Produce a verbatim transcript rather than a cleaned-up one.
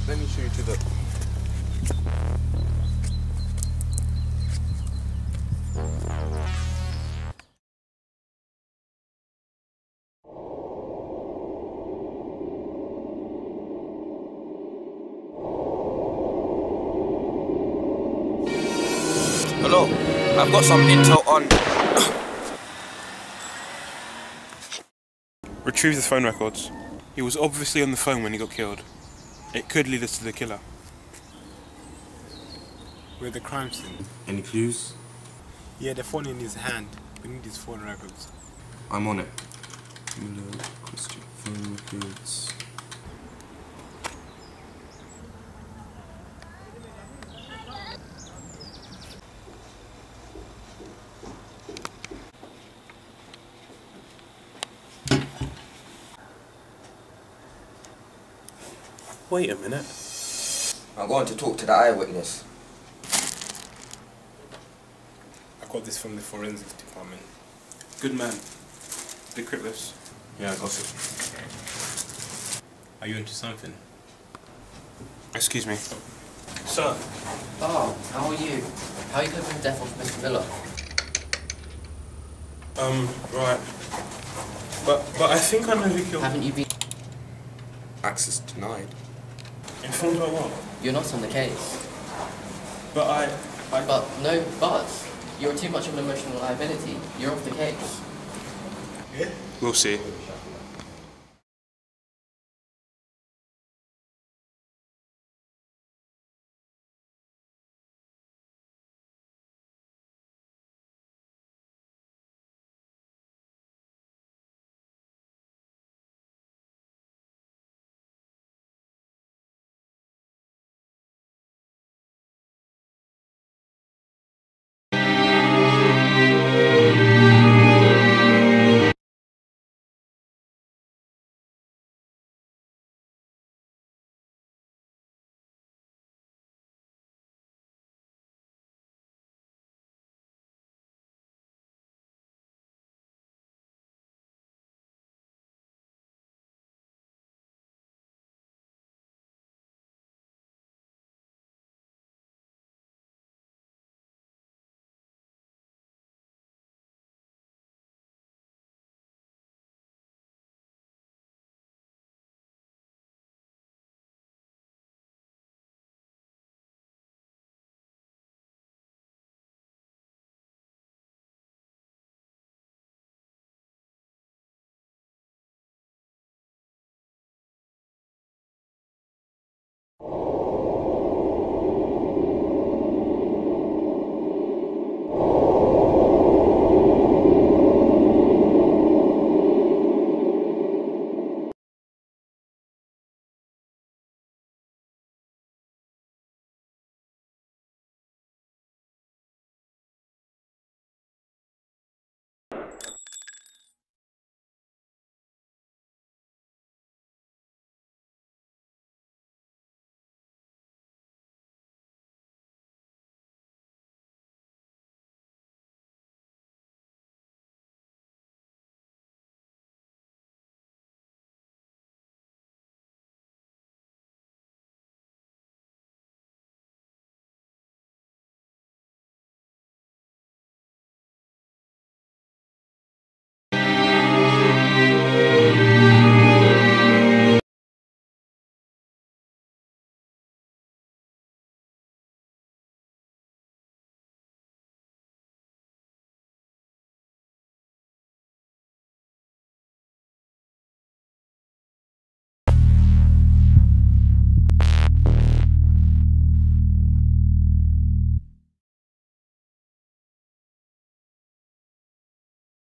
Let me show you to the... Hello, I've got some intel on... Retrieve the phone records. He was obviously on the phone when he got killed. It could lead us to the killer. We're at the crime scene. Any clues? Yeah, the phone in his hand. We need his phone records. I'm on it. Miller, Christian, phone records. Wait a minute. I'm going to talk to the eyewitness. I got this from the forensics department. Good man. Decrypt this. Yeah, I got it. Are you into something? Excuse me. Sir. Oh, how are you? How are you coping with the death of Mister Miller? Um, right. But, but I think I know who killed him. Haven't you been Access denied. Informed by what? You're not on the case. But I... I... But, no buts. You're too much of an emotional liability. You're off the case. We'll see.